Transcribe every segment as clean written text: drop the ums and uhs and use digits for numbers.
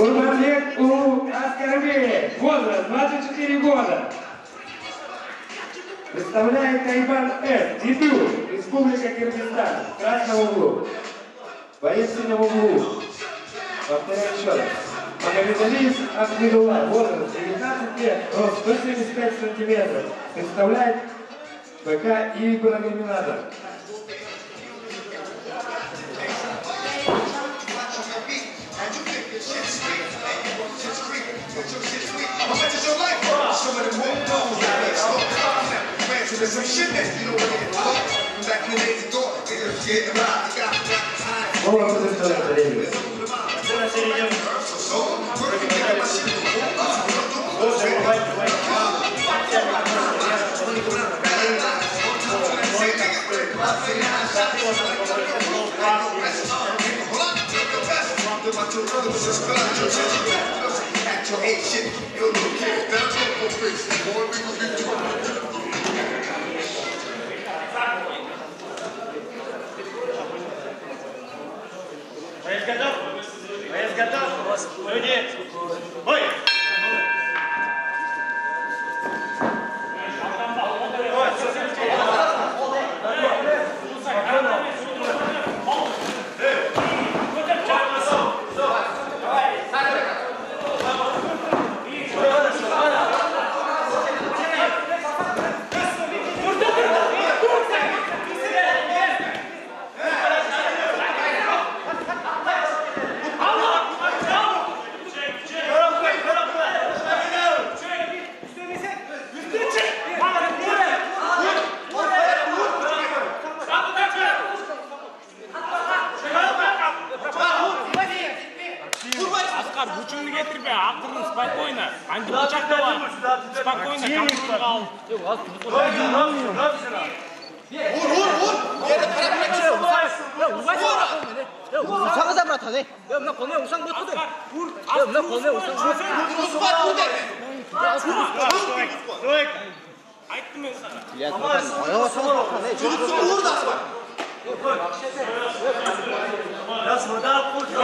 Урманбек Улу Аскарбеев, возраст 24 года. Представляет Айбан-С, дебют, Республика Киргизстан, в красном углу. Боец в синем углу. Повторяю еще раз. Магомедалиев Ахмедулла, возраст 19 лет, рост 175 сантиметров. Представляет ВК Ибрагиминадов. Боец готов? Люди! Бой! Лучше getirme, aklını спокойно. Anca bıçak da var. Спокойно, kontrol al. 우상하다 말하네. 야, 나 거네 우상 못하대. 야, 나 거네 우상 못하대. Aytdım sana. Ya, 너요 상관없네. 야, 서다 꼴.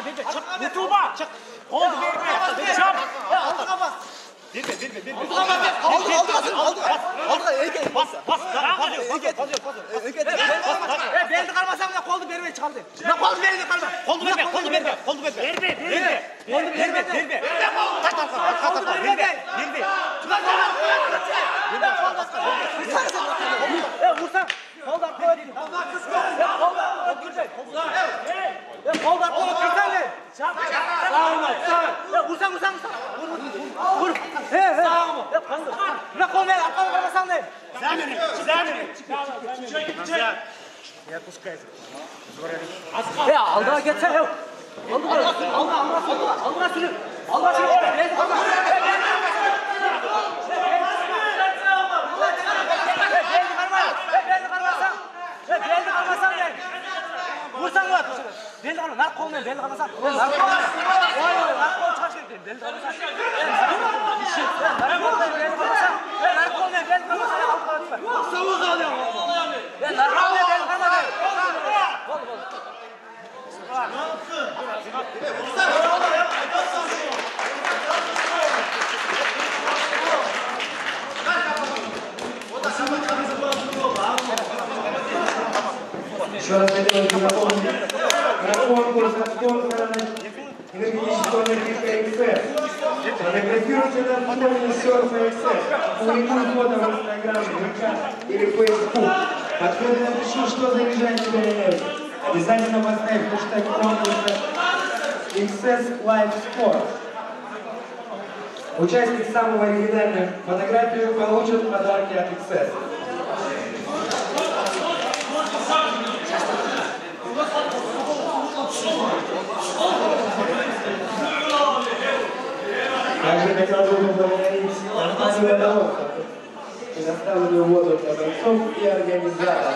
Tuğba. Oldu be. Çap. Aldığa bas. Aldığa bas. Bas. Belini karmasam da koldu vermeyi çıkardı. Ne koldu vermeyi karma. Koldu verme. Vursan. Koldan koy dedim. Koldan koy kırsan. Vursan. Vur. Ne kol ver arkamı karmasan da. Замерли. Aldığa geçsen yok. Aldığa sürü. Belli karmasan gel. Vursan mı? Belli karmasan. Nark kolmayın belli karmasan. Nark kol çarşı edeyim. Belli karmasan. Nark kolmayın belli karmasan. Nark kolmayın belli karmasan. Savuz alıyorum. Nark kolmayın belli karmasan. Еще раз хотел бы напомнить про конкурс от спонсора энергетического энергетика XS. Фотографируйте на фоне серфа XS. Публикуй фото в Инстаграм, ВК или Facebook. Подходи, напишу, что заряжает тебя энергией. Обязательно поставь хэштег конкурса XS Live Sport. Участник самого оригинальной фотографии получит подарки от XS. Также хотел бы поблагодарить компанию «Водолов», предоставленную воду для бойцов и организаторов.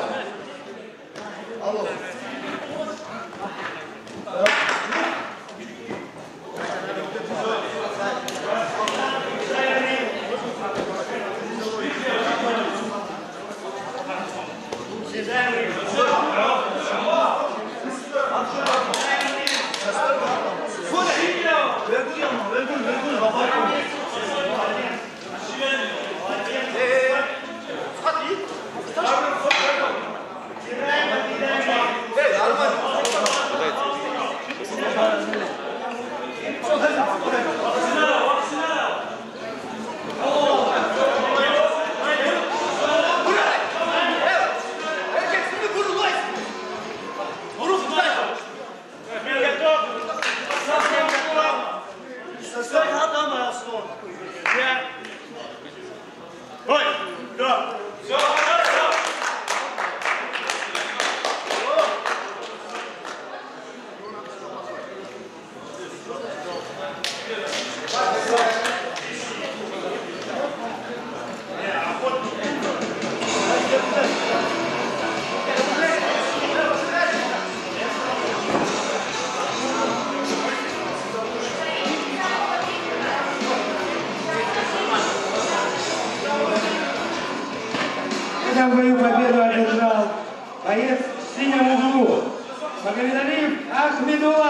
В бою победу одержал боец в синем углу Магомедалиев Ахмедулла.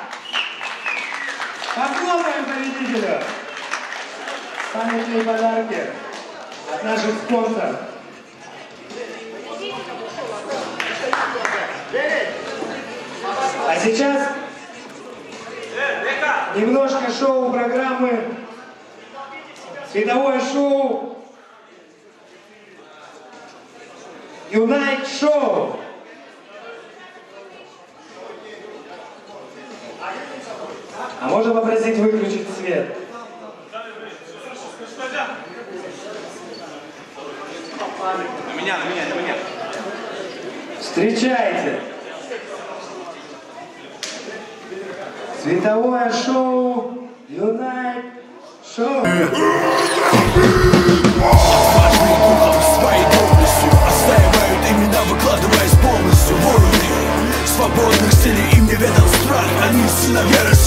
Поздравляем победителя! Памятные подарки от наших спонсоров. А сейчас немножко шоу программы, световое шоу Unite Show. А можно попросить выключить свет? На меня. Встречайте! Световое шоу Unite Show. Своей доблестью отстаивают имена, выкладываясь полностью. Воины свободных стилей, им не ведал страх. Они сыновья